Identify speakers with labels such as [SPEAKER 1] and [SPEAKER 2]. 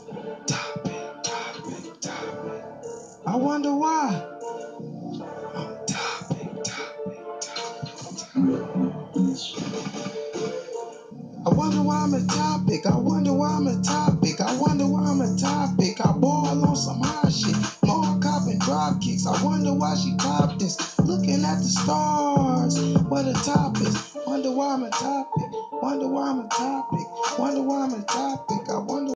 [SPEAKER 1] Topic, topic, topic. I wonder why. Topic, topic, topic. I wonder why I'm a topic. I wonder why I'm a topic. I wonder why I'm a topic. I ball on some high shit. More cop and drop kicks. I wonder why she topped this. Looking at the stars. What a topic. Wonder why I'm a topic. Wonder why I'm a topic. Wonder why I'm a topic. I wonder